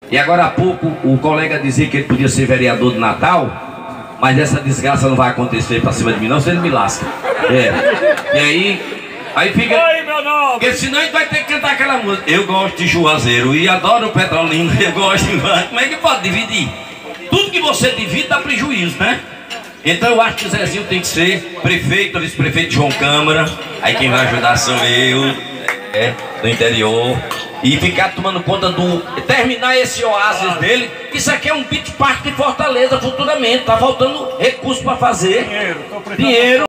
E agora há pouco o colega dizia que ele podia ser vereador de Natal, mas essa desgraça não vai acontecer pra cima de mim não, se ele me lasca. E aí fica... Oi, meu nome! Porque senão a gente vai ter que cantar aquela música. Eu gosto de Juazeiro e adoro o Petrolina, eu gosto de... Como é que pode dividir? Tudo que você divide dá prejuízo, né? Então eu acho que o Zezinho tem que ser prefeito, vice-prefeito João Câmara. Aí quem vai ajudar sou eu, do interior. E ficar tomando conta do... terminar esse oásis dele. Isso aqui é um beach park de Fortaleza futuramente. Tá faltando recurso para fazer. Dinheiro, tô precisando. Dinheiro.